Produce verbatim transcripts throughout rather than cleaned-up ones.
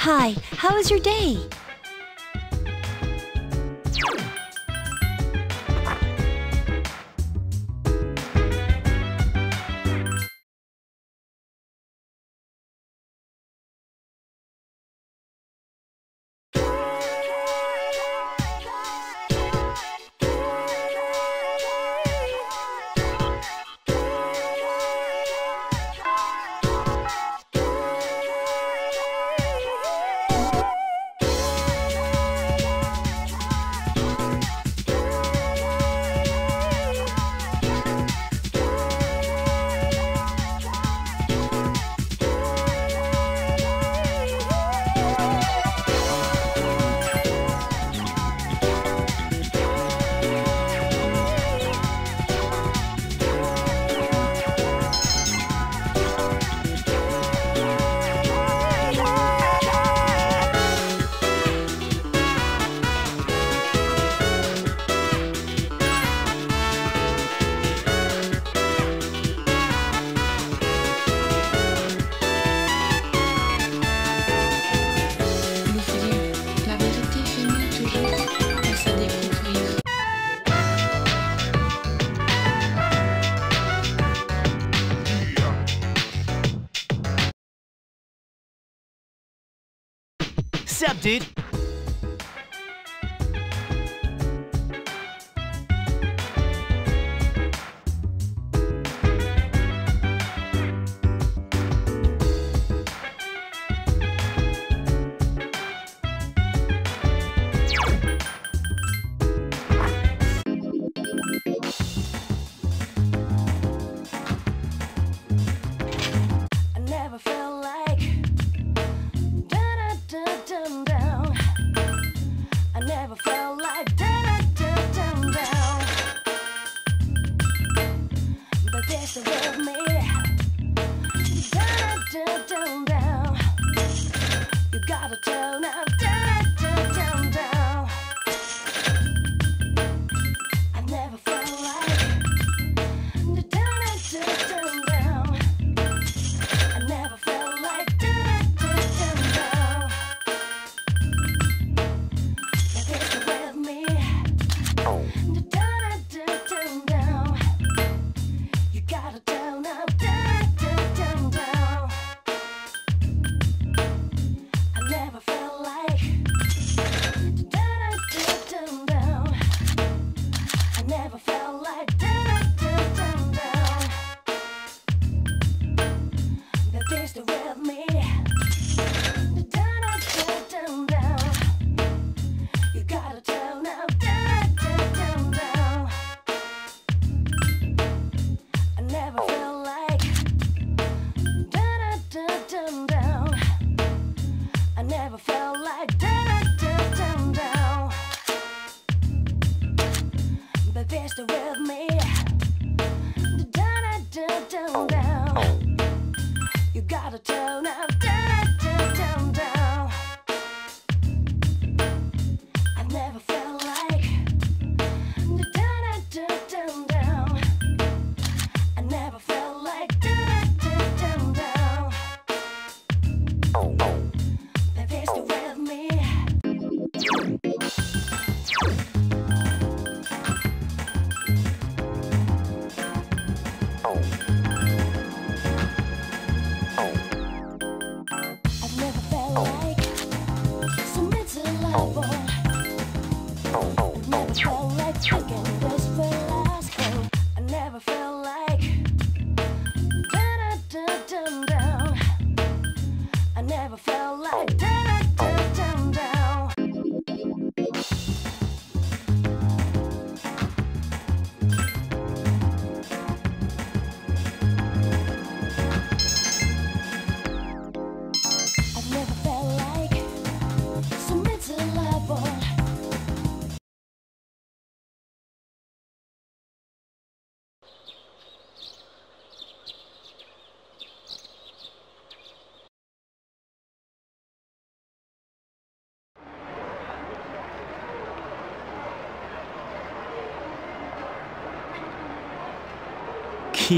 Hi, how was your day? Sup, dude?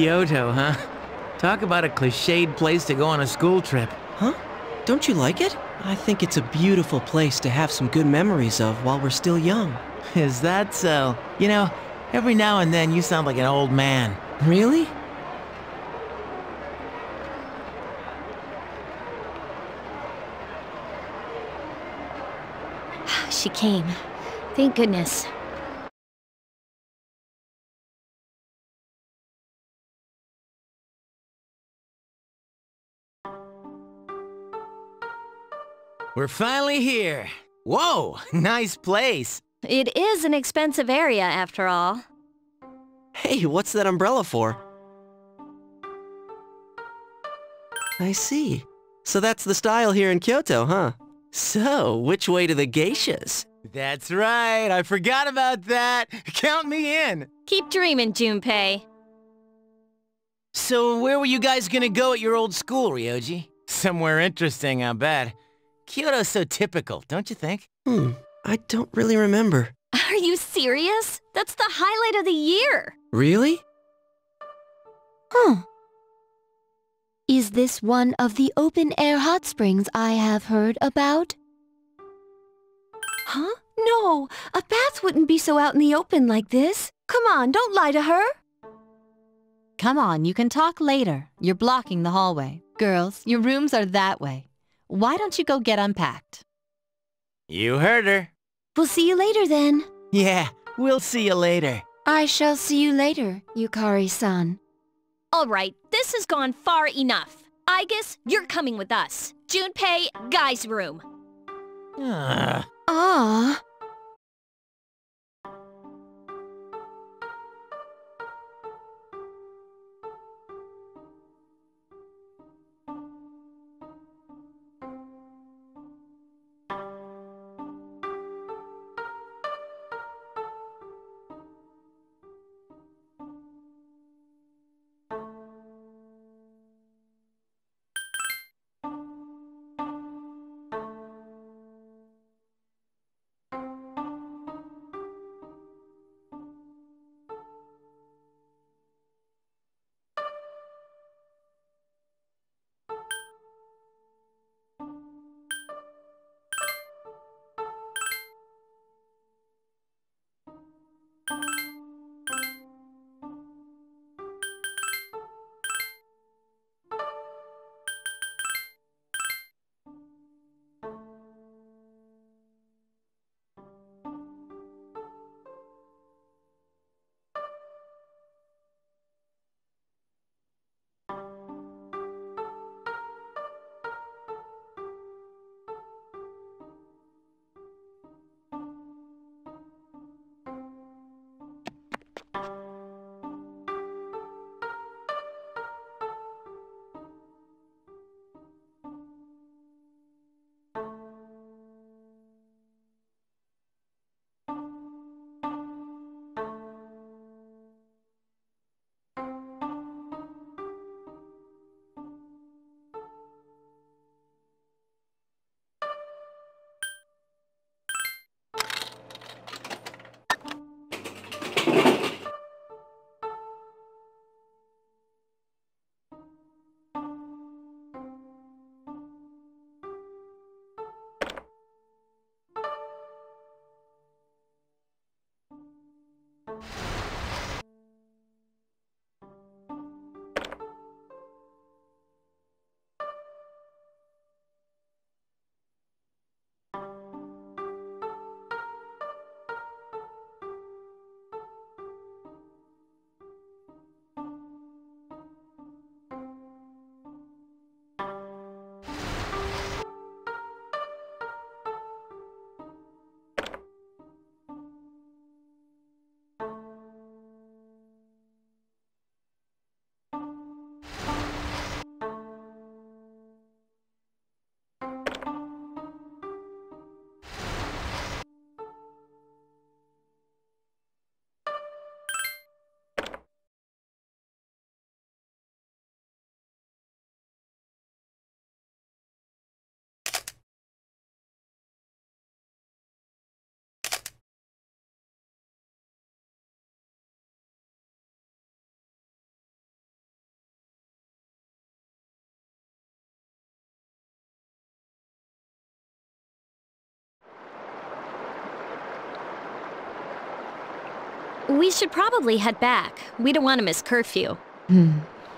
Kyoto, huh? Talk about a cliched place to go on a school trip. Huh? Don't you like it? I think it's a beautiful place to have some good memories of while we're still young. Is that so? You know, every now and then you sound like an old man. Really? She came. Thank goodness. We're finally here. Whoa, nice place. It is an expensive area, after all. Hey, what's that umbrella for? I see. So that's the style here in Kyoto, huh? So, which way to the geishas? That's right, I forgot about that. Count me in. Keep dreaming, Junpei. So where were you guys gonna go at your old school, Ryoji? Somewhere interesting, I bet. Kyoto's so typical, don't you think? Hmm, I don't really remember. Are you serious? That's the highlight of the year. Really? Huh. Is this one of the open-air hot springs I have heard about? Huh? No, a bath wouldn't be so out in the open like this. Come on, don't lie to her. Come on, you can talk later. You're blocking the hallway. Girls, your rooms are that way. Why don't you go get unpacked? You heard her. We'll see you later then. Yeah, we'll see you later. I shall see you later, Yukari-san. All right, this has gone far enough. I guess you're coming with us. Junpei, guys' room. Ah. Ah. We should probably head back. We don't want to miss curfew. Hmm.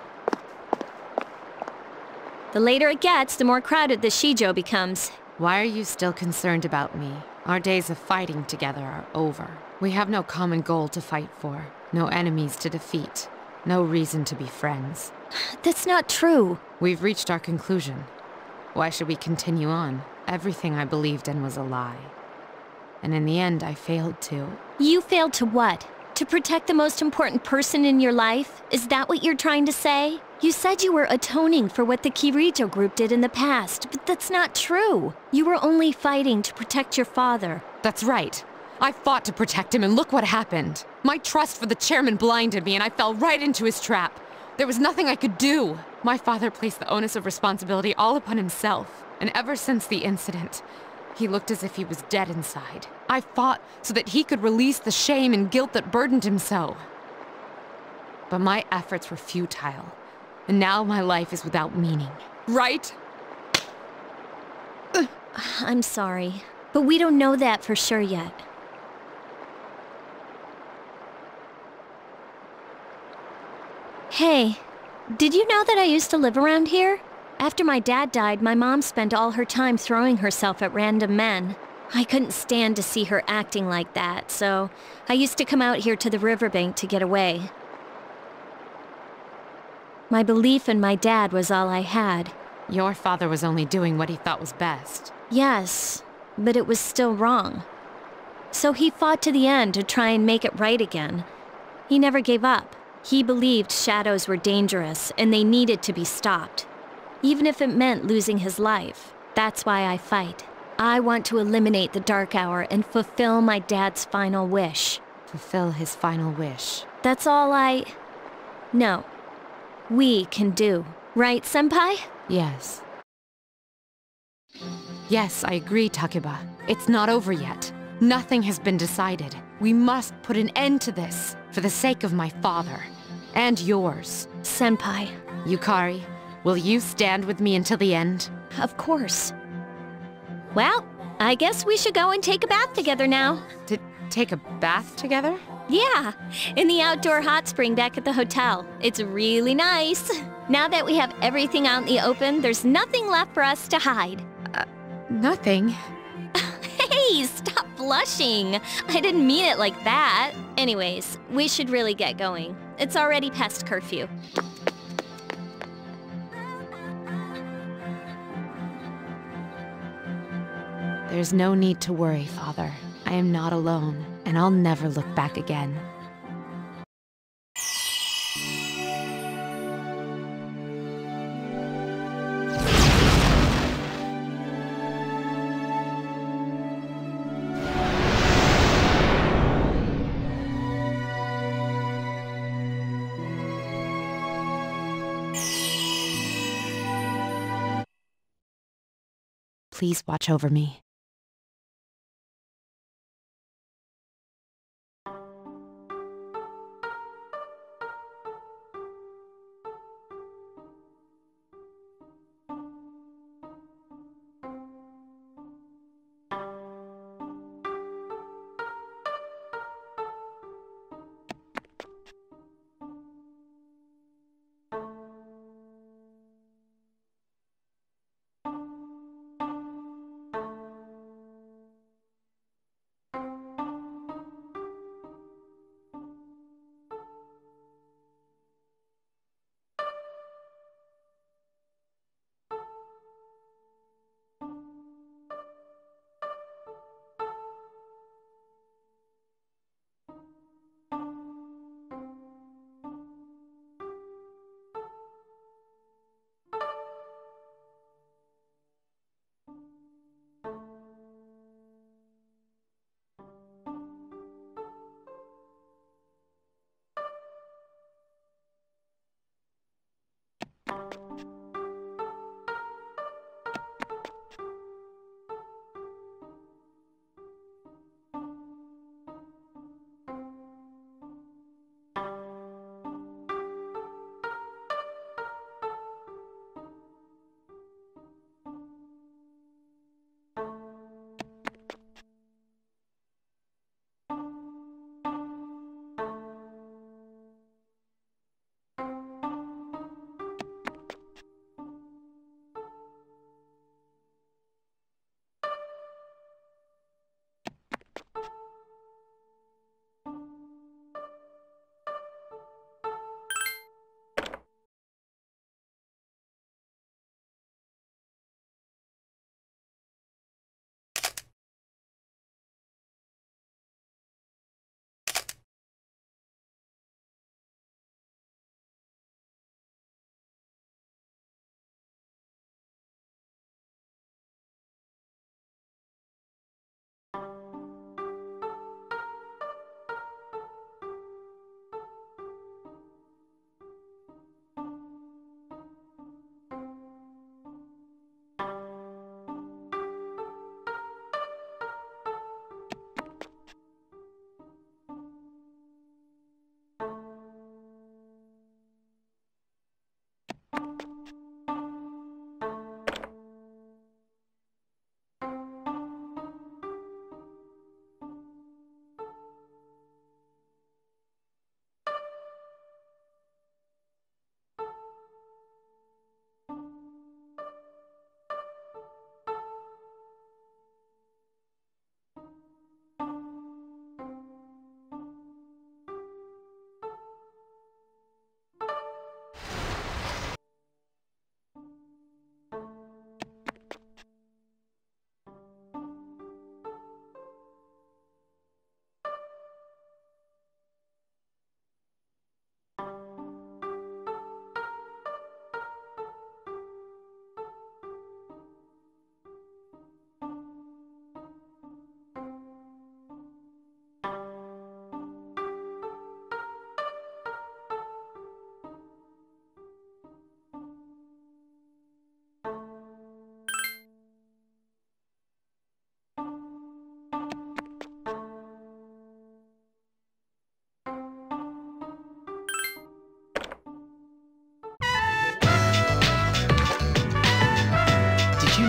The later it gets, the more crowded the Shijo becomes. Why are you still concerned about me? Our days of fighting together are over. We have no common goal to fight for, no enemies to defeat, no reason to be friends. That's not true. We've reached our conclusion. Why should we continue on? Everything I believed in was a lie. And in the end, I failed to. You failed to what? To protect the most important person in your life? Is that what you're trying to say? You said you were atoning for what the Kirito group did in the past, but that's not true. You were only fighting to protect your father. That's right. I fought to protect him, and look what happened. My trust for the chairman blinded me, and I fell right into his trap. There was nothing I could do. My father placed the onus of responsibility all upon himself, and ever since the incident, he looked as if he was dead inside. I fought so that he could release the shame and guilt that burdened him so. But my efforts were futile, and now my life is without meaning. Right? I'm sorry, but we don't know that for sure yet. Hey, did you know that I used to live around here? After my dad died, my mom spent all her time throwing herself at random men. I couldn't stand to see her acting like that, so I used to come out here to the riverbank to get away. My belief in my dad was all I had. Your father was only doing what he thought was best. Yes, but it was still wrong. So he fought to the end to try and make it right again. He never gave up. He believed shadows were dangerous and they needed to be stopped. Even if it meant losing his life. That's why I fight. I want to eliminate the Dark Hour and fulfill my dad's final wish. Fulfill his final wish. That's all I... No. We can do. Right, Senpai? Yes. Yes, I agree, Takeba. It's not over yet. Nothing has been decided. We must put an end to this, for the sake of my father. And yours. Senpai. Yukari, will you stand with me until the end? Of course. Well, I guess we should go and take a bath together now. To take a bath together? Yeah, in the outdoor hot spring back at the hotel. It's really nice. Now that we have everything out in the open, there's nothing left for us to hide. Uh, nothing. Hey, stop blushing. I didn't mean it like that. Anyways, we should really get going. It's already past curfew. There's no need to worry, Father. I am not alone, and I'll never look back again. Please watch over me.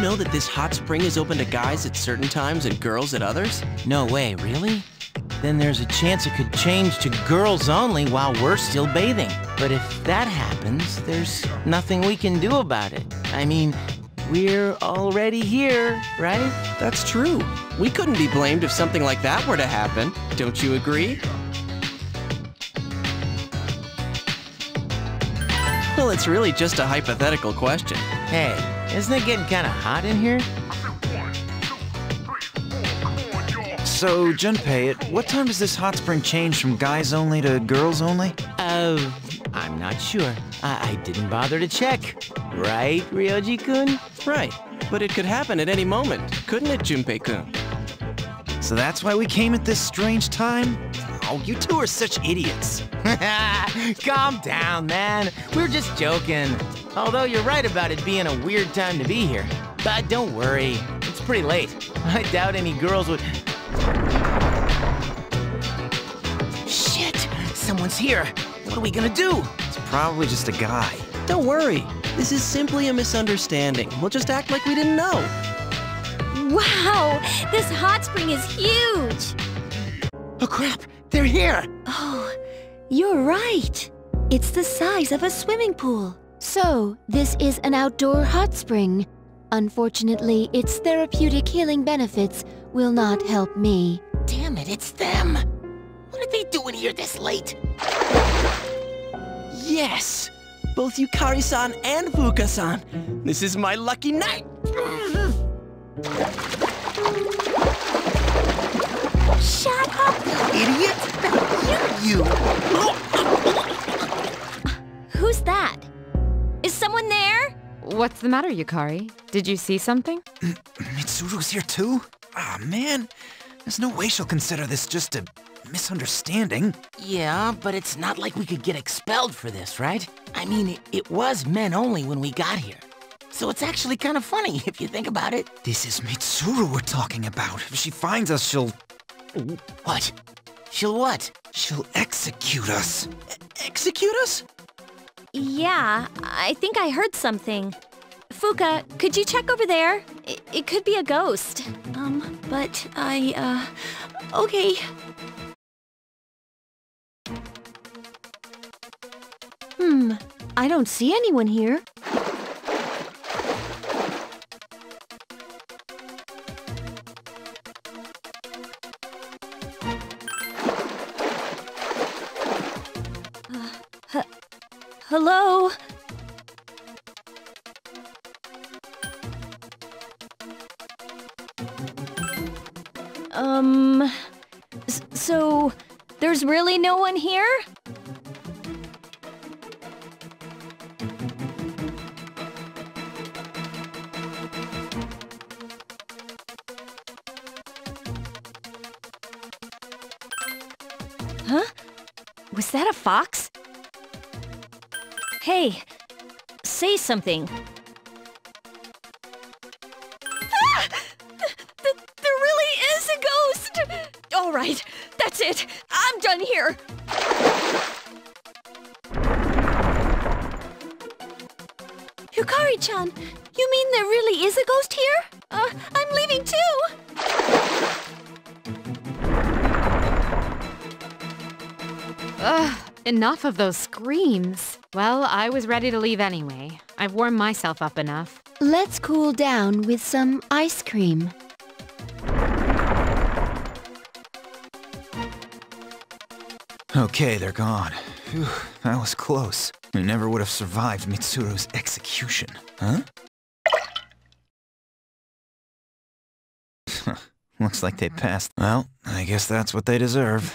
know that this hot spring is open to guys at certain times and girls at others? No way, really? Then there's a chance it could change to girls only while we're still bathing. But if that happens, there's nothing we can do about it. I mean, we're already here, right? That's true. We couldn't be blamed if something like that were to happen. Don't you agree? Well, it's really just a hypothetical question. Hey, isn't it getting kind of hot in here? So, Junpei, at what time does this hot spring change from guys only to girls only? Oh, I'm not sure. I, I didn't bother to check. Right, Ryoji-kun? Right, but it could happen at any moment, couldn't it, Junpei-kun? So that's why we came at this strange time? Oh, you two are such idiots. Calm down, man. We're just joking. Although you're right about it being a weird time to be here. But don't worry, it's pretty late. I doubt any girls would... Shit! Someone's here. What are we gonna do? It's probably just a guy. Don't worry. This is simply a misunderstanding. We'll just act like we didn't know. Wow! This hot spring is huge! Oh crap! They're here! Oh, you're right. It's the size of a swimming pool. So, this is an outdoor hot spring. Unfortunately, its therapeutic healing benefits will not help me. Damn it, it's them! What are they doing here this late? Yes! Both Yukari-san and Fuuka-san. This is my lucky night! Shut up! Idiot! You! Who's that? Is someone there? What's the matter, Yukari? Did you see something? Mitsuru's here too? Ah, man. There's no way she'll consider this just a misunderstanding. Yeah, but it's not like we could get expelled for this, right? I mean, it, it was men only when we got here. So it's actually kind of funny if you think about it. This is Mitsuru we're talking about. If she finds us, she'll... What? She'll what? She'll execute us. Execute us? Yeah, I think I heard something. Fuuka, could you check over there? It, it could be a ghost. Um, but I, uh, okay. Hmm, I don't see anyone here. Hello? Um, s- so, there's really no one here? Huh? Was that a fox? Hey, say something. Ah! Th there really is a ghost! All right, that's it. I'm done here. Yukari-chan, you mean there really is a ghost here? Uh, I'm leaving too. Ugh, enough of those screams. Well, I was ready to leave anyway. I've warmed myself up enough. Let's cool down with some ice cream. Okay, they're gone. Phew, that was close. We never would have survived Mitsuru's execution. Huh? Looks like they passed. Well, I guess that's what they deserve.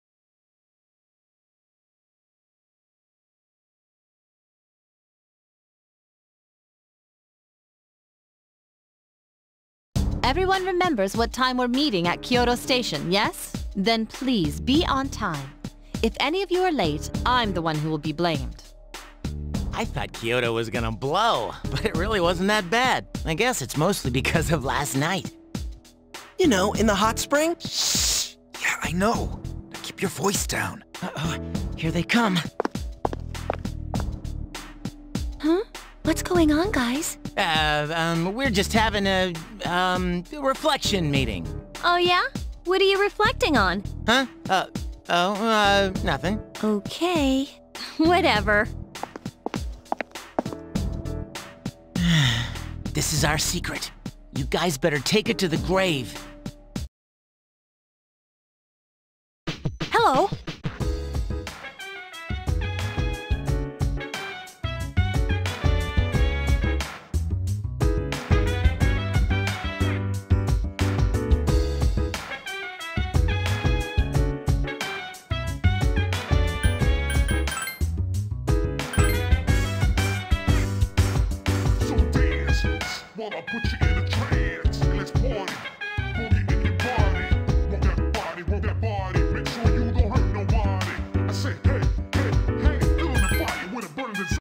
Everyone remembers what time we're meeting at Kyoto Station, yes? Then please be on time. If any of you are late, I'm the one who will be blamed. I thought Kyoto was gonna blow, but it really wasn't that bad. I guess it's mostly because of last night. You know, in the hot spring? Shh! Yeah, I know. Keep your voice down. Uh-oh, here they come. Huh? What's going on, guys? Uh, um, we're just having a, um, reflection meeting. Oh yeah? What are you reflecting on? Huh? Uh, oh, uh, nothing. Okay. Whatever. This is our secret. You guys better take it to the grave. Hello. While I put you in a trance, let's party. Boogie in your body. Rock that body, rock that body. Make sure you don't hurt nobody. I say, hey, hey, hey, feel the fire when it burns inside.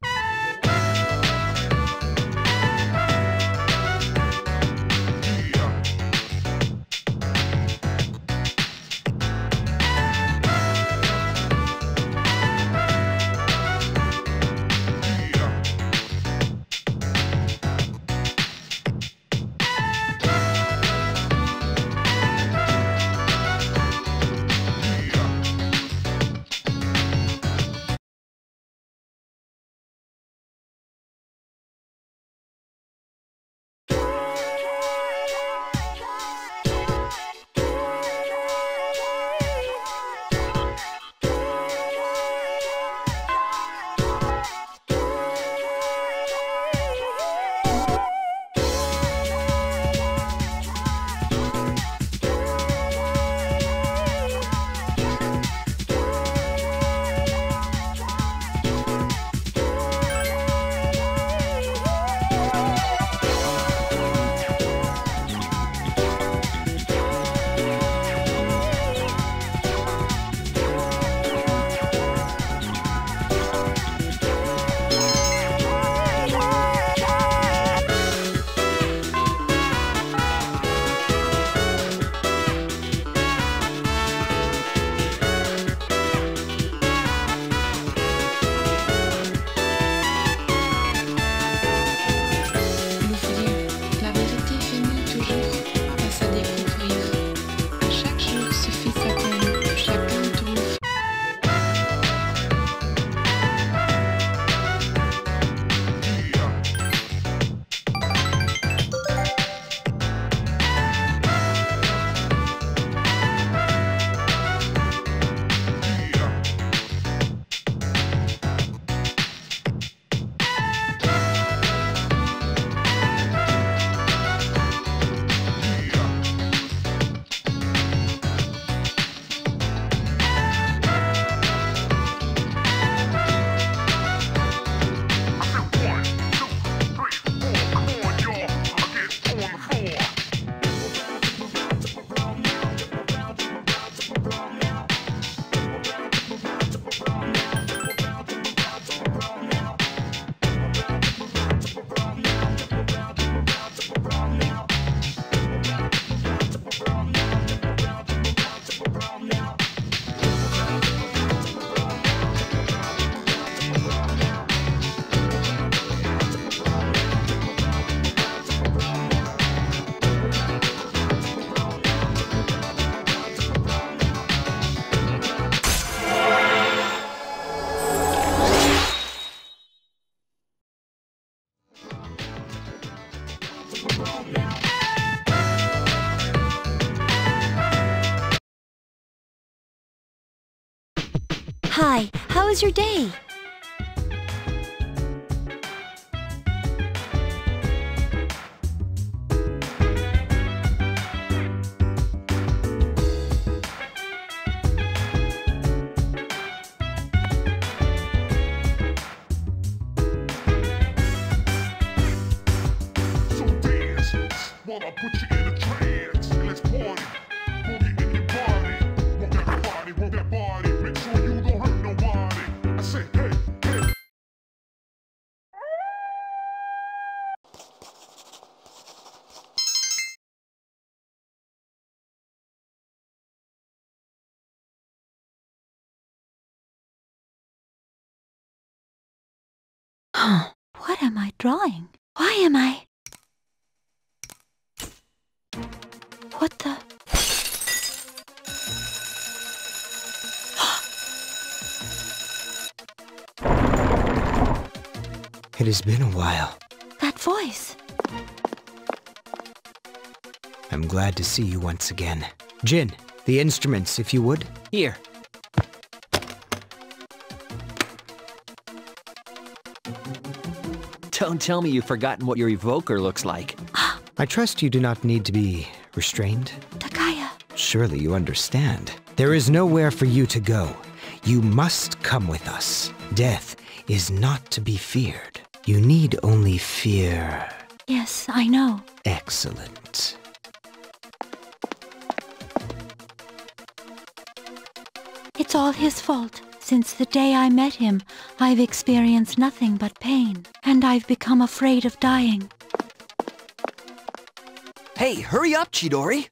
Hi, how was your day? So dance while I put you in a trance. Let's party. Boogie in your body. Rock that body, rock that body. Make sure you don't hurt nobody. I say, hey, hey. What am I drawing? Why am I... What the? It has been a while. That voice. I'm glad to see you once again. Jin, the instruments, if you would. Here. Don't tell me you've forgotten what your evoker looks like. I trust you do not need to be restrained. Takaya. Surely you understand. There is nowhere for you to go. You must come with us. Death is not to be feared. You need only fear. Yes, I know. Excellent. It's all his fault. Since the day I met him, I've experienced nothing but pain, and I've become afraid of dying. Hey, hurry up, Chidori!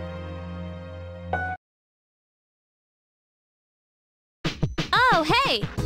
Oh, hey!